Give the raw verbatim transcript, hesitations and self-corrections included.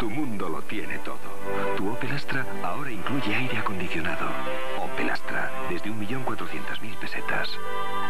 Tu mundo lo tiene todo. Tu Opel Astra ahora incluye aire acondicionado. Opel Astra, desde un millón cuatrocientas mil pesetas.